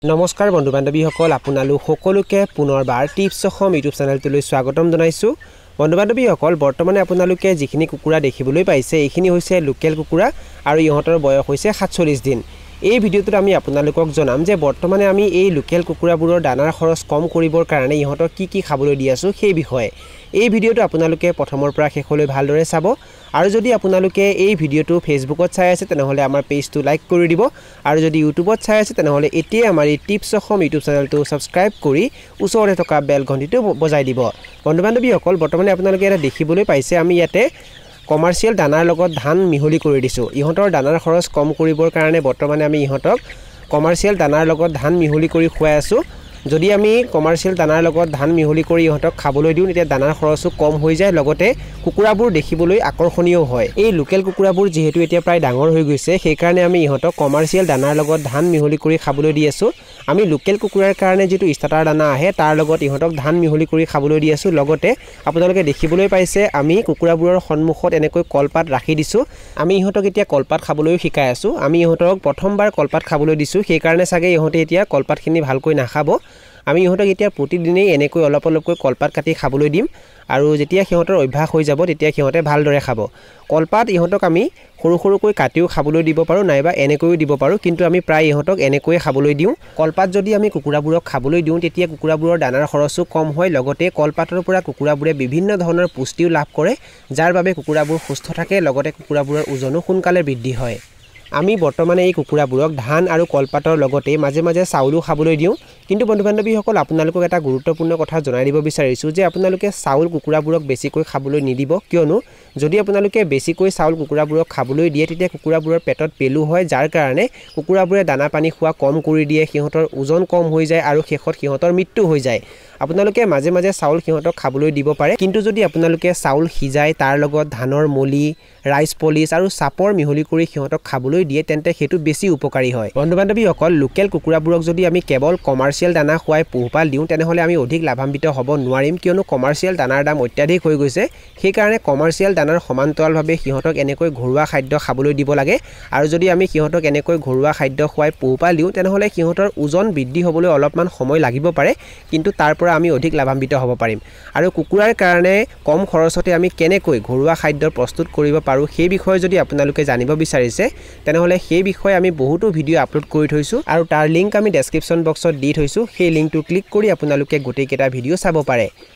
নমস্কাৰ বন্ধু বান্ধৱীসকল আপোনালোক সকলোকে পুনৰবাৰ টিপছ অসম ইউটিউব চেনেলটোলৈ স্বাগতম জনাইছোঁ। বন্ধু বান্ধৱীসকল বৰ্তমানে আপোনালোকে যিখিনি কুকুৰা দেখিবলৈ পাইছে এইখিনি হৈছে লোকেল কুকুৰা আৰু ইহঁতৰ বয়স হৈছে ৪৭ দিন। এই ভিডিঅ'টোত আমি আপোনালোকক জনাম যে বৰ্তমানে আমি এই লোকেল কুকুৰাবোৰৰ দানাৰ খৰচ কম কৰিবৰ কাৰণে ইহঁতক কি খাবলৈ দি আছোঁ সেই বিষয়ে এই ভিডিঅ'টো আপোনালোকে প্ৰথমৰ পৰা শেষলৈ ভালদৰে চাব। আৰু যদি আপোনালোকে এই ভিডিঅ'টো ফেচবুকত চাই আছে তেনেহ'লে আমাৰ পেজটো লাইক কৰি দিব আৰু যদি ইউটিউবত চাই আছে তেনেহ'লে এতিয়াই আমাৰ এই টিপছ অসম ইউটিউব চেনেলটো ছাবস্ক্ৰাইব কৰি ওচৰতে থকা বেল ঘণ্টিটো বজাই দিব। বন্ধু বান্ধৱীসকল বৰ্তমানে আপোনালোকে এটা দেখিবলৈ পাইছে আমি ইয়াতে কমাৰ্চিয়েল দানাৰ লগত ধান মিহলি কৰি দিছোঁ। ইহঁতৰ দানাৰ খৰচ কম কৰিবৰ কাৰণে বৰ্তমানে আমি ইহঁতক কমাৰ্চিয়েল দানাৰ লগত ধান মিহলি কৰি খুৱাই আছোঁ। যদি আমি কমাৰ্চিয়েল দানাৰ লগত ধান মিহলি কৰি ইহঁতক খাবলৈ দিওঁ তেতিয়া দানাৰ খৰচো কম হৈ যায়, লগতে কুকুৰাবোৰ দেখিবলৈ আকৰ্ষণীয় হয়। এই লোকেল কুকুৰাবোৰ যিহেতু এতিয়া প্ৰায় ডাঙৰ হৈ গৈছে সেইকাৰণে আমি ইহঁতক কমাৰ্চিয়েল দানাৰ লগত ধান মিহলি কৰি খাবলৈ দি আছোঁ। আমি লোকেল কুকুৰাৰ কাৰণে যিটো ষ্টাৰ্টাৰ দানা আহে তাৰ লগত ইহঁতক ধান মিহলি কৰি খাবলৈ দি আছোঁ। লগতে আপোনালোকে দেখিবলৈ পাইছে আমি কুকুৰাবোৰৰ সন্মুখত এনেকৈ কলপাত ৰাখি দিছোঁ। আমি ইহঁতক এতিয়া কলপাত খাবলৈও শিকাই আছোঁ। আমি ইহঁতক প্ৰথমবাৰ কলপাত খাবলৈ দিছোঁ সেইকাৰণে চাগে ইহঁতে এতিয়া কলপাতখিনি ভালকৈ নাখাব। আমি ইহঁতক এতিয়া প্ৰতিদিনেই এনেকৈ অলপ অলপকৈ কলপাত কাটি খাবলৈ দিম আৰু যেতিয়া সিহঁতৰ অভ্যাস হৈ যাব তেতিয়া সিহঁতে ভালদৰে খাব। কলপাত ইহঁতক আমি সৰু সৰুকৈ কাটিও খাবলৈ দিব পাৰোঁ নাইবা এনেকৈও দিব পাৰোঁ, কিন্তু আমি প্ৰায় ইহঁতক এনেকৈয়ে খাবলৈ দিওঁ। কলপাত যদি আমি কুকুৰাবোৰক খাবলৈ দিওঁ তেতিয়া কুকুৰাবোৰৰ দানাৰ খৰচো কম হয়, লগতে কলপাতৰ পৰা কুকুৰাবোৰে বিভিন্ন ধৰণৰ পুষ্টিও লাভ কৰে যাৰ বাবে কুকুৰাবোৰ সুস্থ থাকে, লগতে কুকুৰাবোৰৰ ওজনো সোনকালে বৃদ্ধি হয়। আমি বৰ্তমানে এই কুকুৰাবোৰক ধান আৰু কলপাতৰ লগতে মাজে মাজে চাউলো খাবলৈ দিওঁ। কিন্তু বন্ধু বান্ধৱীসকল আপোনালোকক এটা গুৰুত্বপূৰ্ণ কথা জনাই দিব বিচাৰিছোঁ যে আপোনালোকে চাউল কুকুৰাবোৰক বেছিকৈ খাবলৈ নিদিব, কিয়নো যদি আপোনালোকে বেছিকৈ চাউল কুকুৰাবোৰক খাবলৈ দিয়ে তেতিয়া কুকুৰাবোৰৰ পেটত পেলু হয়, যাৰ কাৰণে কুকুৰাবোৰে দানা পানী খোৱা কম কৰি দিয়ে, সিহঁতৰ ওজন কম হৈ যায় আৰু শেষত সিহঁতৰ মৃত্যু হৈ যায়। আপোনালোকে মাজে মাজে চাউল সিহঁতক খাবলৈ দিব পাৰে, কিন্তু যদি আপোনালোকে চাউল সিজাই তাৰ লগত ধানৰ মলি, ৰাইচ পলিচ আৰু চাপৰ মিহলি কৰি সিহঁতক খাবলৈ দিয়ে তেন্তে সেইটো বেছি উপকাৰী হয়। বন্ধু বান্ধৱীসকল লোকেল কুকুৰাবোৰক যদি আমি কেৱল কমাৰ্চিয়েল দানা খুৱাই পোহপাল দিওঁ তেনেহ'লে আমি অধিক লাভান্বিত হ'ব নোৱাৰিম, কিয়নো কমাৰ্চিয়েল দানাৰ দাম অত্যাধিক হৈ গৈছে। সেইকাৰণে কমাৰ্চিয়েল দানাৰ সমান্তৰালভাৱে সিহঁতক এনেকৈ ঘৰুৱা খাদ্য খাবলৈ দিব লাগে। আৰু যদি আমি সিহঁতক এনেকৈ ঘৰুৱা খাদ্য খুৱাই পোহপাল দিওঁ তেনেহ'লে সিহঁতৰ ওজন বৃদ্ধি হ'বলৈ অলপমান সময় লাগিব পাৰে, কিন্তু তাৰ পৰা আমি অধিক লাভান্বিত হ'ব পাৰিম। আৰু কুকুৰাৰ কাৰণে কম খৰচতে আমি কেনেকৈ ঘৰুৱা খাদ্য প্ৰস্তুত কৰিব পাৰোঁ সেই বিষয়ে যদি আপোনালোকে জানিব বিচাৰিছে তেনেহ'লে সেই বিষয়ে আমি বহুতো ভিডিঅ' আপলোড কৰি থৈছোঁ আৰু তাৰ লিংক আমি ডেছক্ৰিপশ্যন বক্সত দি থৈছোঁ। সেই লিংকটো ক্লিক কৰি আপোনালোকে গোটেইকেইটা ভিডিঅ' চাব পাৰে।